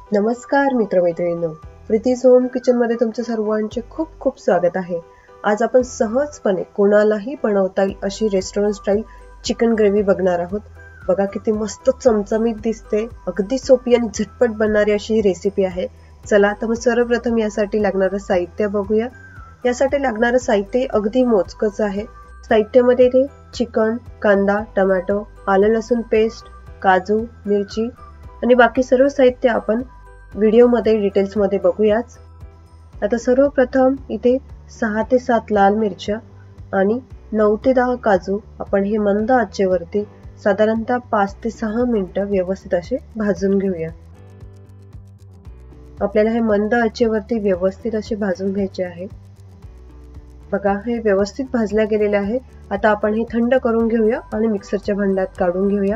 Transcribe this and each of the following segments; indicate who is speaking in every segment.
Speaker 1: नमस्कार मित्रमैत्रिणींनो, प्रीतीज home kitchen मध्ये तुमच्या सर्वांचे खूप खूप स्वागत आहे। आज आपण सहजपणे कोणालाही बनवता येईल अशी रेस्टॉरंट स्टाईल चिकन ग्रेव्ही बघणार आहोत। बघा किती मस्त चमचमीत दिसते, अगदी सोपी आणि झटपट बनणारी अशी रेसिपी आहे। चला तर मग सर्वप्रथम यासाठी लागणारं साहित्य बघूया। यासाठी लागणारं साहित्य अगदी मोजकंच आहे। साहित्यामध्ये इथे चिकन, कांदा, टोमॅटो, आलं लसूण पेस्ट, काजू, मिरची आणि बाकी सर्व साहित्य आपण व्हिडिओ मध्ये डिटेल्स मध्ये बघूयाच। आता सर्वप्रथम इथे 6 ते 7 लाल मिरच्या आणि 9 ते 10 काजू आपण हे मंद आचेवरती साधारणतः 5 ते 6 मिनिटं व्यवस्थित असे भाजून घेऊया। आपल्याला हे मंद आचेवरती व्यवस्थित असे भाजून घ्यायचे आहे। बघा हे व्यवस्थित भाजले गेलेले आहे। आता आपण हे थंड करून घेऊया आणि मिक्सरच्या भांड्यात काढून घेऊया।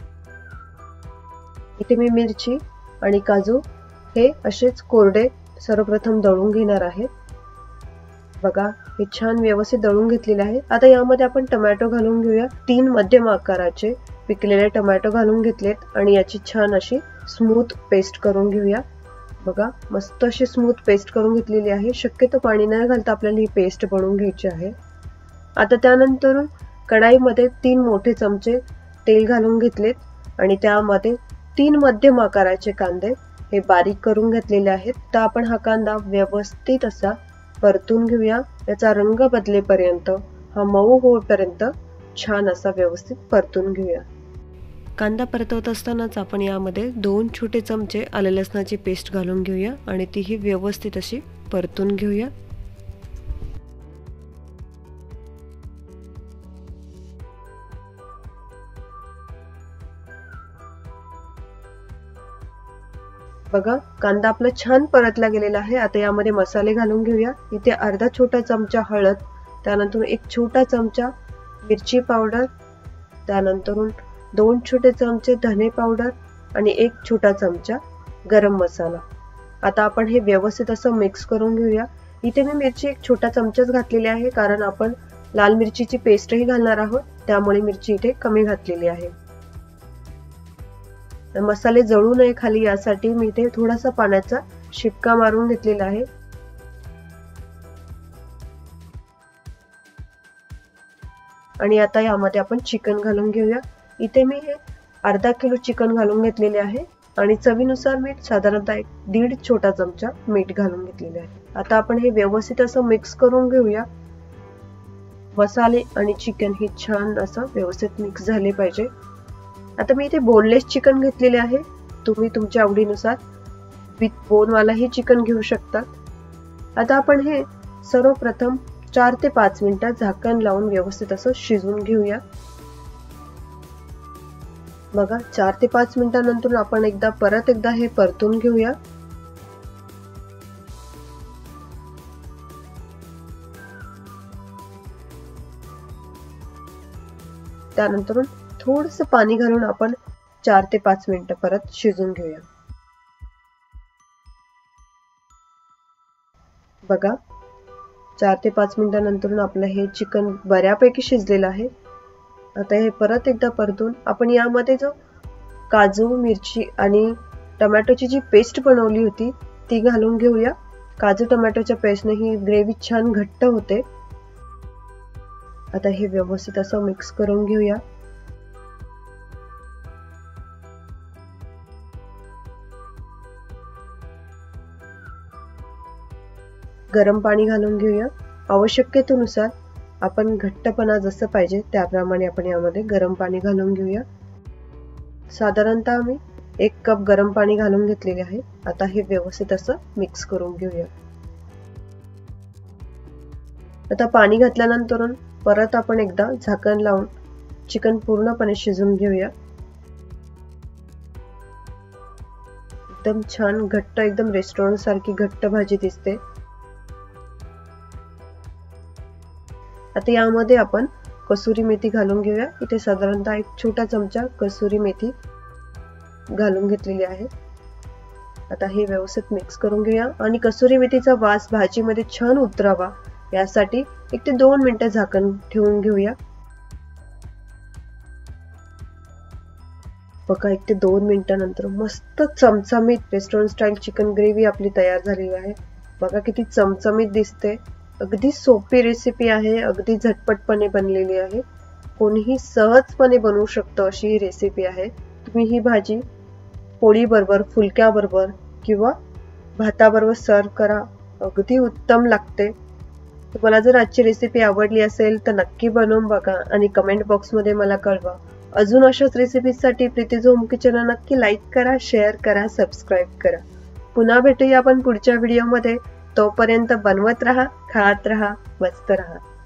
Speaker 1: इथे मी मिरची आणि काजू हे असेच कोरडे सर्वप्रथम दळून घेणार आहे। बघा हे छान व्यवस्थित दळून घेतलेले आहे। आता यामध्ये आपण टोमॅटो घालून घेऊया। 3 मध्यम आकाराचे पिकलेले टोमॅटो घालून घेतलेत आणि याची छान अशी स्मूथ पेस्ट करून घेऊया। बघा मस्त अशी स्मूथ पेस्ट करून घेतलेली आहे। शक्यतो पाणी न घालता आपल्याला ही पेस्ट बनवून घ्यायची आहे। आता त्यानंतर कढाईमध्ये 3 मोठे चमचे तेल घालून घेतलेत आणि त्यामध्ये 3 मध्यम आकाराचे कांदे हे बारीक करून घेतलेले आहेत। तर आपण हा कांदा व्यवस्थित असा परतून घेऊया। याचा रंग बदलेपर्यंत, हा मऊ होईपर्यंत छान असा व्यवस्थित परतून घेऊया। कांदा परतवत असतानाच आपण यामध्ये 2 छोटे चमचे आलं लसणाची पेस्ट घालून घेऊया आणि तीही व्यवस्थित अशी परतून घेऊया। बघा कांदा आपला छान परतला गेलेला आहे। आता यामध्ये मसाले घालून घेऊया। इथे अर्धा छोटा चमचा हळद, त्यानंतर 1 छोटा चमचा मिरची पावडर, त्यानंतर 2 छोटे चमचे धने पावडर आणि 1 छोटा चमचा गरम मसाला। आता आपण हे व्यवस्थित असं मिक्स करून घेऊया। इथे मी मिरची 1 छोटा चमचाच घातलेली आहे, कारण आपण लाल मिरचीची पेस्टही घालणार आहोत, त्यामुळे मिरची इथे कमी घातलेली आहे। मसाले जळू नये खाली यासाठी मी इथे थोडासा पाण्याचा शिपका मारून घेतलेला आहे। आणि आता यामध्ये आपण चिकन घालून घेऊया। इथे मी हे अर्धा किलो चिकन घालून घेतलेले आहे आणि चवीनुसार मीठ साधारणतः 1.5 छोटा चमचा मीठ घालून घेतलेले आहे। आता आपण हे व्यवस्थित असं मिक्स करून घेऊया। मसाले आणि चिकन हे छान असं व्यवस्थित मिक्स झाले पाहिजे। आता मी इथे बोनलेस चिकन घेतलेले आहे, तुम्ही तुमच्या आवडीनुसार विथ बोन वालाही चिकन घेऊ शकता। आता आपण हे सर्वप्रथम 4 ते 5 मिनिटं झाकण लावून व्यवस्थित असं शिजवून घेऊया। बघा 4 ते 5 मिनिटांनंतर आपण परत एकदा हे परतून घेऊया। त्यानंतर थोडंसं पाणी घालून आपण 4 ते 5 मिनिटं परत शिजवून घेऊया। बघा 4 ते 5 मिनिटांनंतर आपलं हे चिकन बऱ्यापैकी शिजलेलं आहे। आता हे परत एकदा परतून आपण यामध्ये जो काजू, मिरची आणि टोमॅटोची जी पेस्ट बनवली होती ती घालून घेऊया। काजू टोमॅटोच्या पेस्टने ही ग्रेव्ही छान घट्ट होते। आता हे व्यवस्थित असं मिक्स करून घेऊया। गरम पाणी घालून घेऊया। आवश्यकतेनुसार आपण घट्टपणा जसं पाहिजे त्याप्रमाणे आपण यामध्ये गरम पाणी घालून घेऊया। साधारणतः मी 1 कप गरम पाणी घालून घेतलेले आहे। आता हे व्यवस्थित असं मिक्स करून घेऊया। आता पाणी घातल्यानंतर परत आपण एकदा झाकण लावून चिकन पूर्णपणे शिजवून घेऊया। एकदम छान घट्ट, एकदम रेस्टॉरंट सारखी घट्ट भाजी दिसते। आता यामध्ये आपण कसुरी मेथी घालून घेऊया। इथे साधारणतः 1 छोटा चमचा कसुरी मेथी घालून घेतलेली आहे। आता हे व्यवस्थित मिक्स करून घेऊया आणि कसुरी मेथीचा वास भाजीमध्ये छान उतरावा यासाठी 1 ते 2 मिनिटं झाकण ठेवून घेऊया। बघा 1 ते 2 मिनिटांनंतर मस्त चमचमीत रेस्टॉरंट स्टाईल चिकन ग्रेव्ही आपली तयार झालेली आहे. बघा किती चमचमीत दिसते. अगदी सोपी रेसिपी आहे, अगदी झटपटपणे बनलेली आहे. कोणीही सहजपणे बनवू शकतो अशी ही रेसिपी आहे. तुम्ही ही भाजी पोळी बरोबर, फुलक्या बरोबर किंवा भाताबरोबर सर्व करा, अगदी उत्तम लागते. तुम्हाला जर आजची रेसिपी आवडली असेल तर नक्की बनवून बघा आणि कमेंट बॉक्समध्ये मला कळवा. अजून अशाच रेसिपीजसाठी प्रीतीज होम किचन नक्की लाईक करा, शेअर करा, सबस्क्राईब करा. पुन्हा भेटूया आपण पुढच्या व्हिडिओमध्ये. तोपर्यंत बनवत राहा, खात राहा, मस्त राहा.